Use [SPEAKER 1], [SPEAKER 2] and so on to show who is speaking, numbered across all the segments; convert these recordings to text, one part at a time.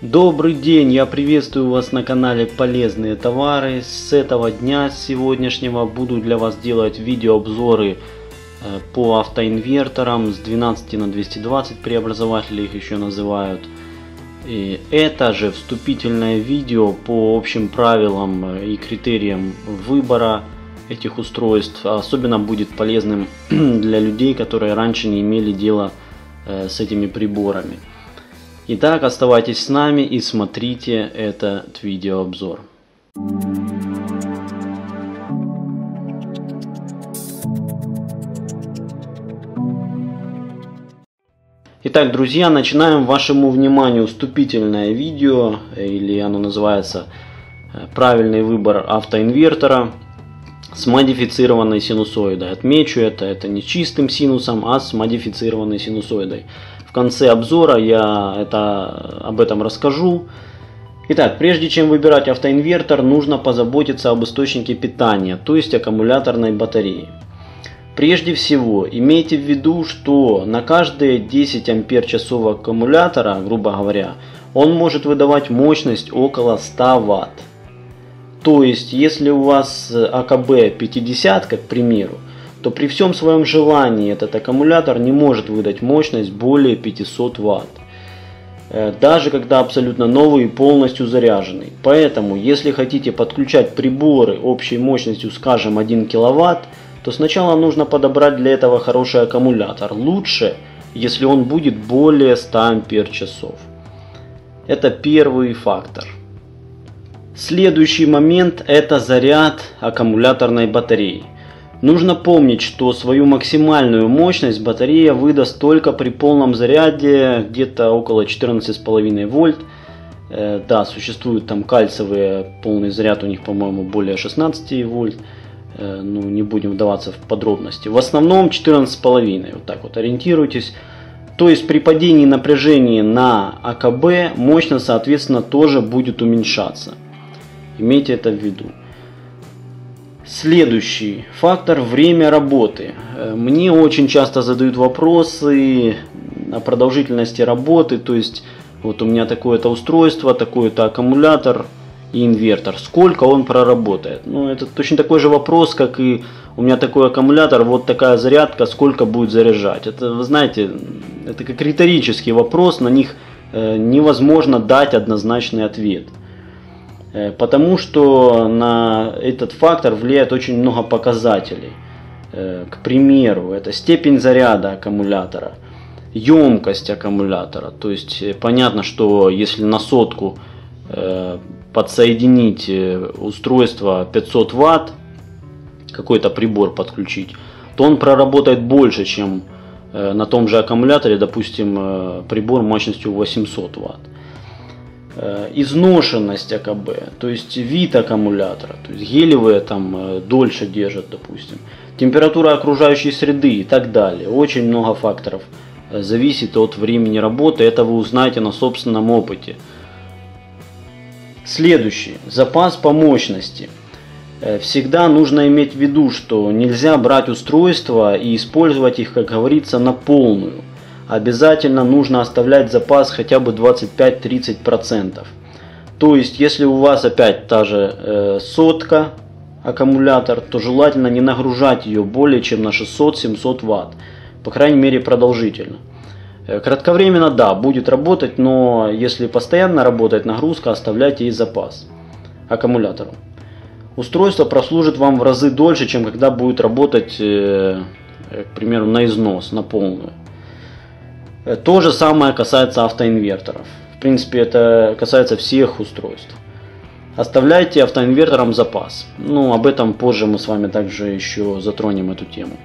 [SPEAKER 1] Добрый день, я приветствую вас на канале Полезные товары. С этого дня, с сегодняшнего, буду для вас делать видеообзоры по автоинверторам с 12 на 220 преобразователи, их еще называют. И это же вступительное видео по общим правилам и критериям выбора этих устройств. Особенно будет полезным для людей, которые раньше не имели дела с этими приборами. Итак, оставайтесь с нами и смотрите этот видеообзор. Итак, друзья, начинаем вашему вниманию вступительное видео, или оно называется «Правильный выбор автоинвертора с модифицированной синусоидой». Отмечу это не чистым синусом, а с модифицированной синусоидой. В конце обзора я об этом расскажу. Итак, прежде чем выбирать автоинвертор, нужно позаботиться об источнике питания, то есть аккумуляторной батареи. Прежде всего, имейте в виду, что на каждые 10 ампер-часов аккумулятора, грубо говоря, он может выдавать мощность около 100 Вт. То есть, если у вас АКБ 50, к примеру, то при всем своем желании этот аккумулятор не может выдать мощность более 500 Вт. Даже когда абсолютно новый и полностью заряженный. Поэтому, если хотите подключать приборы общей мощностью, скажем, 1 кВт, то сначала нужно подобрать для этого хороший аккумулятор. Лучше, если он будет более 100 ампер-часов. Это первый фактор. Следующий момент – это заряд аккумуляторной батареи. Нужно помнить, что свою максимальную мощность батарея выдаст только при полном заряде, где-то около 14,5 вольт. Да, существуют там кальциевые, полный заряд у них, по-моему, более 16 вольт. Ну, не будем вдаваться в подробности. В основном 14,5, вот так вот ориентируйтесь. То есть при падении напряжения на АКБ мощность, соответственно, тоже будет уменьшаться. Имейте это в виду. Следующий фактор – время работы. Мне очень часто задают вопросы о продолжительности работы. То есть, вот у меня такое-то устройство, такой-то аккумулятор и инвертор. Сколько он проработает? Ну, это точно такой же вопрос, как и у меня такой аккумулятор, вот такая зарядка, сколько будет заряжать. Это, вы знаете, это как риторический вопрос, на них невозможно дать однозначный ответ. Потому что на этот фактор влияет очень много показателей. К примеру, это степень заряда аккумулятора, емкость аккумулятора. То есть понятно, что если на сотку подсоединить устройство 500 Вт, какой-то прибор подключить, то он проработает больше, чем на том же аккумуляторе, допустим, прибор мощностью 800 Вт. Изношенность АКБ, то есть вид аккумулятора, то есть гелевые там дольше держат, допустим, температура окружающей среды и так далее. Очень много факторов зависит от времени работы, это вы узнаете на собственном опыте. Следующий, запас по мощности. Всегда нужно иметь в виду, что нельзя брать устройства и использовать их, как говорится, на полную. Обязательно нужно оставлять запас хотя бы 25-30%. То есть, если у вас опять та же сотка аккумулятор, то желательно не нагружать ее более чем на 600-700 Вт. По крайней мере, продолжительно. Кратковременно, да, будет работать, но если постоянно работает нагрузка, оставляйте и запас аккумулятору. Устройство прослужит вам в разы дольше, чем когда будет работать, к примеру, на износ, на полную. То же самое касается автоинверторов. В принципе, это касается всех устройств. Оставляйте автоинверторам запас. Ну, об этом позже мы с вами также еще затронем эту тему.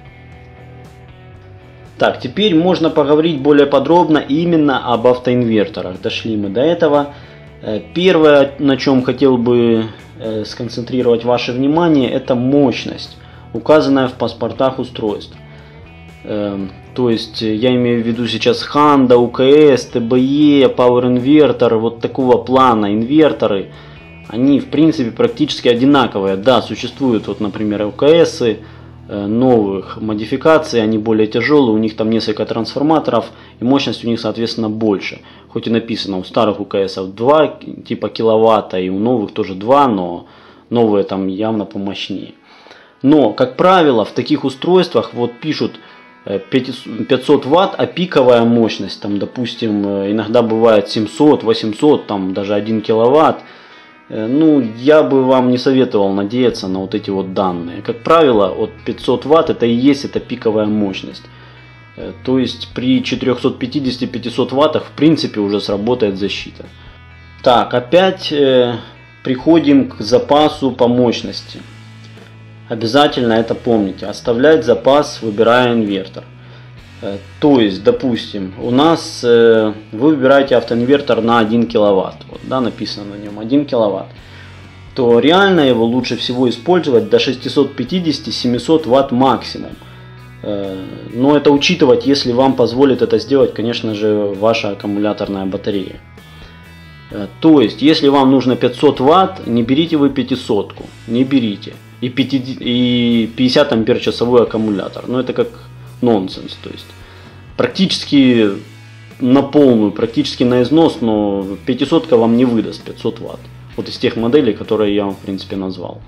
[SPEAKER 1] Так, теперь можно поговорить более подробно именно об автоинверторах. Дошли мы до этого. Первое, на чем хотел бы сконцентрировать ваше внимание, это мощность, указанная в паспортах устройств. То есть я имею в виду сейчас Honda, UKS, TBE, Power Inverter, вот такого плана инверторы. Они в принципе практически одинаковые. Да, существуют вот, например, UKS новых модификаций, они более тяжелые, у них там несколько трансформаторов и мощность у них соответственно больше. хоть и написано у старых УКСов 2 типа киловатта и у новых тоже 2, но новые там явно помощнее. Но, как правило, в таких устройствах вот пишут 500 Вт, а пиковая мощность, там, допустим, иногда бывает 700, 800, там даже 1 киловатт. Ну, я бы вам не советовал надеяться на вот эти вот данные. Как правило, от 500 Вт это и есть эта пиковая мощность. То есть при 450-500 ваттах в принципе уже сработает защита. Так, опять приходим к запасу по мощности. Обязательно это помните. Оставлять запас, выбирая инвертор. То есть, допустим, у нас вы выбираете автоинвертор на 1 киловатт. Вот, да, написано на нем 1 киловатт. То реально его лучше всего использовать до 650-700 ватт максимум. Но это учитывать, если вам позволит это сделать, конечно же, ваша аккумуляторная батарея. То есть, если вам нужно 500 ватт, не берите вы 500, не берите. И 50 ампер-часовой аккумулятор. Но это как нонсенс. То есть, практически на полную, практически на износ, но 500 вам не выдаст 500 ватт. Вот из тех моделей, которые я вам в принципе назвал.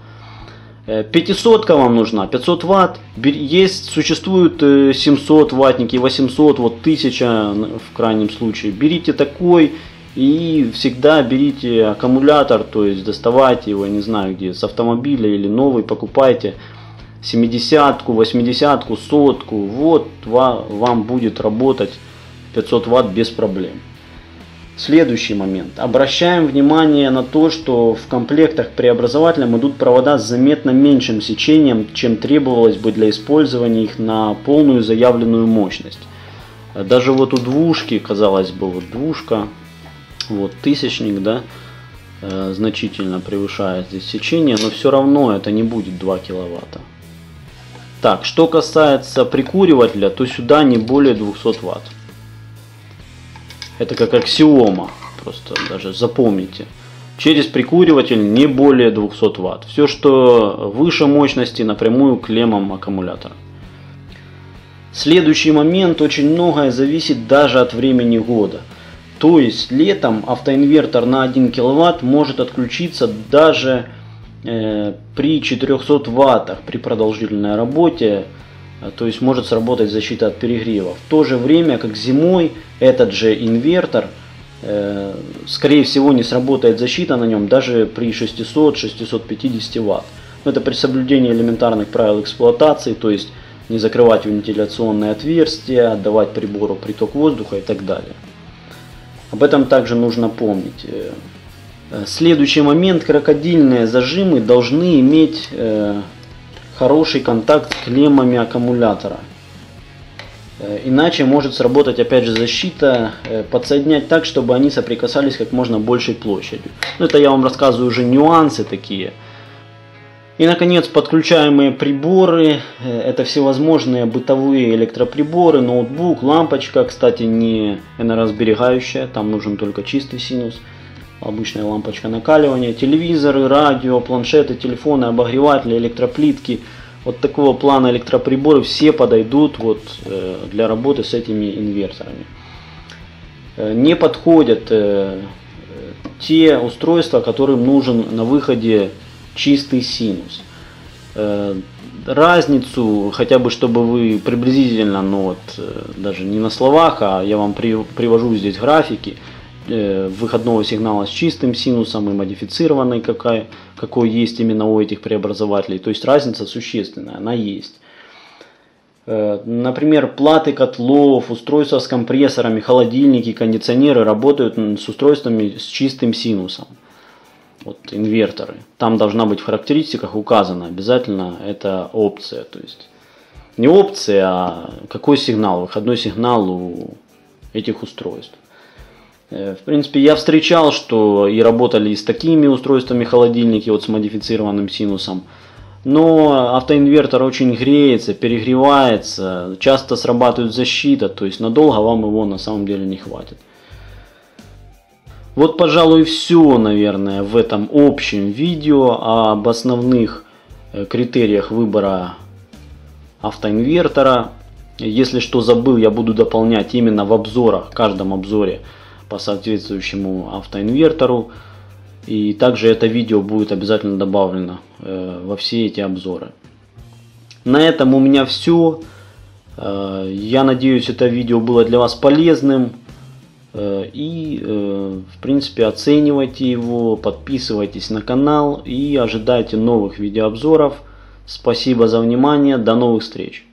[SPEAKER 1] 500 вам нужна, 500 ватт, существуют 700 ваттники, 800, вот 1000 в крайнем случае. Берите такой и всегда берите аккумулятор, то есть доставайте его, не знаю где, с автомобиля или новый покупайте. 70-ку, 80-ку, 100-ку, вот вам будет работать 500 ватт без проблем. Следующий момент. Обращаем внимание на то, что в комплектах преобразователям идут провода с заметно меньшим сечением, чем требовалось бы для использования их на полную заявленную мощность. Даже вот у двушки, казалось бы, вот двушка, вот тысячник, да, значительно превышает здесь сечение, но все равно это не будет 2 киловатта. Так, что касается прикуривателя, то сюда не более 200 ватт. Это как аксиома, просто даже запомните. Через прикуриватель не более 200 ватт. Все, что выше мощности, напрямую к клеммам аккумулятора. Следующий момент. Очень многое зависит даже от времени года. То есть летом автоинвертор на 1 киловатт может отключиться даже при 400 ваттах при продолжительной работе. То есть может сработать защита от перегрева. В то же время, как зимой, этот же инвертор, скорее всего, не сработает защита на нем даже при 600-650 Вт. Это при соблюдении элементарных правил эксплуатации, то есть не закрывать вентиляционные отверстия, отдавать прибору приток воздуха и так далее. Об этом также нужно помнить. Следующий момент. Крокодильные зажимы должны иметь хороший контакт с клеммами аккумулятора. Иначе может сработать опять же защита, подсоединять так, чтобы они соприкасались как можно большей площадью. Но это я вам рассказываю уже нюансы такие. И наконец подключаемые приборы. Это всевозможные бытовые электроприборы, ноутбук, лампочка, кстати не энергосберегающая, там нужен только чистый синус. Обычная лампочка накаливания, телевизоры, радио, планшеты, телефоны, обогреватели, электроплитки. Вот такого плана электроприборы все подойдут вот, для работы с этими инверторами. Не подходят те устройства, которым нужен на выходе чистый синус. Разницу, хотя бы чтобы вы приблизительно, ну вот, даже не на словах, а я вам привожу здесь графики, выходного сигнала с чистым синусом и модифицированной, какой есть именно у этих преобразователей. То есть разница существенная, она есть. Например, платы котлов, устройства с компрессорами, холодильники, кондиционеры работают с устройствами с чистым синусом. Вот инверторы. Там должна быть в характеристиках указано обязательно эта опция. То есть не опция, а какой сигнал, выходной сигнал у этих устройств. В принципе, я встречал, что и работали и с такими устройствами холодильники вот с модифицированным синусом. Но автоинвертор очень греется, перегревается, часто срабатывает защита, то есть надолго вам его на самом деле не хватит. Вот, пожалуй, все, наверное, в этом общем видео об основных критериях выбора автоинвертора. Если что забыл, я буду дополнять именно в обзорах, в каждом обзоре по соответствующему автоинвертору. И также это видео будет обязательно добавлено во все эти обзоры. На этом у меня все. Я надеюсь, это видео было для вас полезным. И в принципе оценивайте его, подписывайтесь на канал и ожидайте новых видеообзоров. Спасибо за внимание, до новых встреч!